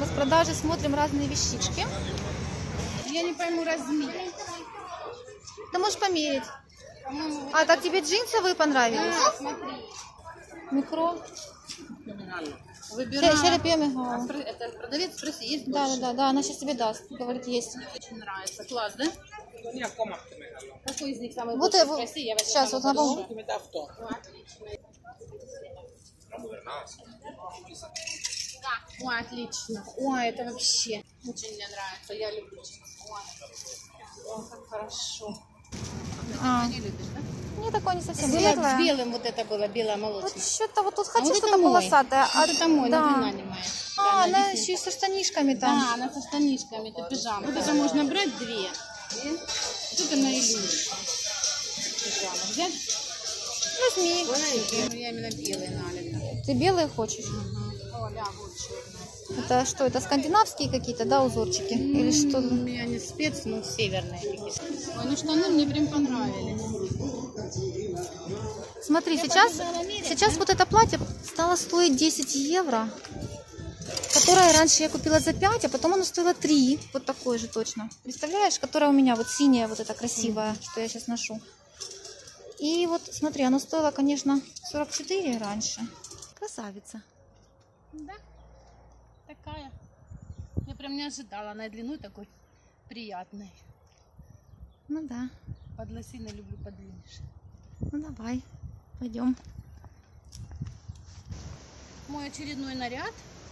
распродаже, смотрим разные вещички. Я не пойму размер. Ты можешь померить. А, так тебе джинсовые понравились? Да, смотри. Микро. Выбираю. Это продавец, спроси, есть да, она сейчас тебе даст. Говорит, есть. Очень нравится. Класс, да? Какой из них самый Вот лучший? его. Спроси, я возьму Сейчас, вот на самый пол. Ой, отлично. Ой, это вообще очень мне нравится. Я люблю. Ой, как хорошо. А. Не любишь, да? Не такое не совсем С светлое. белым вот это было, бело-молочное. Вот что-то вот тут хочу вот что-то это мой. полосатое. Вот это мой, да. на не моя. А, она еще и со штанишками там. Да, она со штанишками, это пижама. Вот это можно брать две. Тут она и любит. Пижама. Взять? Возьми. Ну, я именно белые налито. Ты белые хочешь? О, ля, вот черная. Это что, это скандинавские какие-то, да, узорчики? Или что? У меня не спец, но северные какие-то. Ой, ну штаны мне прям понравились. Смотри, сейчас вот это платье стало стоить 10 евро, которое раньше я купила за 5, а потом оно стоило 3, вот такое же точно. Представляешь, которое у меня вот синяя, вот эта красивая, что я сейчас ношу. И вот смотри, оно стоило, конечно, 44 раньше. Красавица. Да, такая. Я прям не ожидала. Она и длиной такой приятной. Ну да. Под лосиной люблю подлиннее. Ну давай, пойдем. Мой очередной наряд.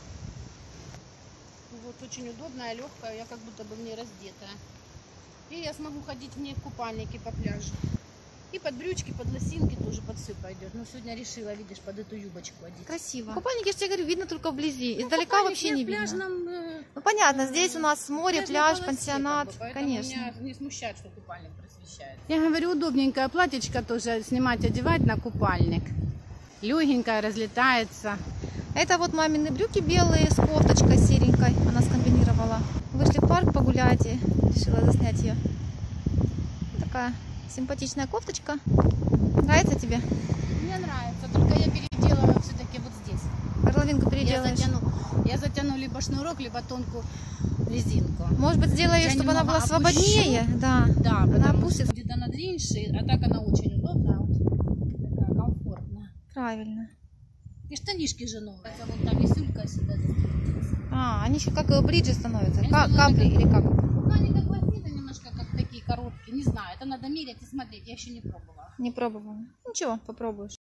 Вот очень удобная, легкая. Я как будто бы в ней раздетая. И я смогу ходить в ней в купальнике по пляжу. И под брючки, под лосинки тоже под все пойдет. Но сегодня решила, видишь, под эту юбочку одеть. Красиво. Купальник, я же тебе говорю, видно только вблизи. Ну, Издалека вообще не видно. Пляжном, Ну понятно, здесь у нас море, пляж, полосе, пансионат, как бы, поэтому конечно. меня не смущает, что купальник просвещает. Я говорю, удобненькое платьечко тоже снимать, одевать на купальник. Легенькое, разлетается. Это вот мамины брюки белые с кофточкой серенькой. Она скомбинировала. Вышли в парк погулять и решила заснять ее. Такая симпатичная кофточка. Нравится тебе? Мне нравится, только я переделаю все-таки вот здесь. Горловинку переделаешь? Я затяну либо шнурок, либо тонкую резинку. Может быть, сделаешь, чтобы она была свободнее? Да, Да, она потому опустится. что будет она длиннее, а так она очень удобная, такая комфортная. Правильно. И штанишки же новые. Это вот там висюлька сюда. А, они еще как бриджи становятся. Они Капли или как? Ну, они как лосины немножко, как такие короткие. Не знаю, это надо мерять и смотреть. Я еще не пробовала. Не пробовала. Ничего, попробуешь.